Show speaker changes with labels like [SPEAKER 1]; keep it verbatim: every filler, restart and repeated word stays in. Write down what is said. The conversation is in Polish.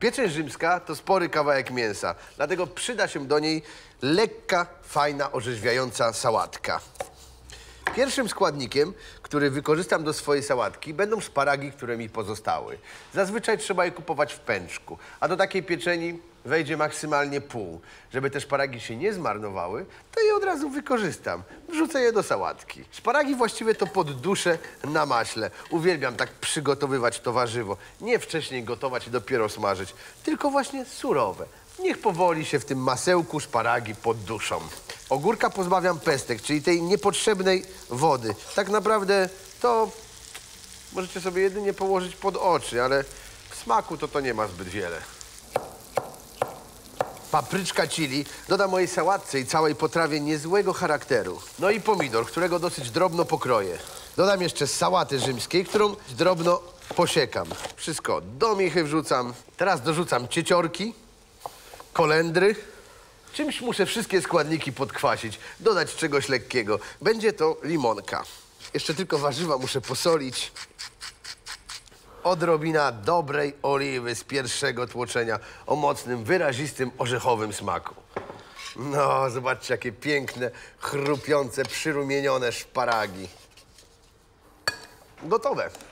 [SPEAKER 1] Pieczeń rzymska to spory kawałek mięsa, dlatego przyda się do niej lekka, fajna, orzeźwiająca sałatka. Pierwszym składnikiem, który wykorzystam do swojej sałatki, będą szparagi, które mi pozostały. Zazwyczaj trzeba je kupować w pęczku, a do takiej pieczeni wejdzie maksymalnie pół. Żeby te szparagi się nie zmarnowały, to je od razu wykorzystam. Wrzucę je do sałatki. Szparagi właściwie to podduszę na maśle. Uwielbiam tak przygotowywać to warzywo. Nie wcześniej gotować i dopiero smażyć, tylko właśnie surowe. Niech powoli się w tym masełku szparagi podduszą. Ogórka pozbawiam pestek, czyli tej niepotrzebnej wody. Tak naprawdę to możecie sobie jedynie położyć pod oczy, ale w smaku to to nie ma zbyt wiele. Papryczka chili doda mojej sałatce i całej potrawie niezłego charakteru. No i pomidor, którego dosyć drobno pokroję. Dodam jeszcze sałaty rzymskiej, którą drobno posiekam. Wszystko do michy wrzucam. Teraz dorzucam cieciorki, kolendry. Czymś muszę wszystkie składniki podkwasić, dodać czegoś lekkiego. Będzie to limonka. Jeszcze tylko warzywa muszę posolić. Odrobina dobrej oliwy z pierwszego tłoczenia o mocnym, wyrazistym, orzechowym smaku. No, zobaczcie, jakie piękne, chrupiące, przyrumienione szparagi. Gotowe.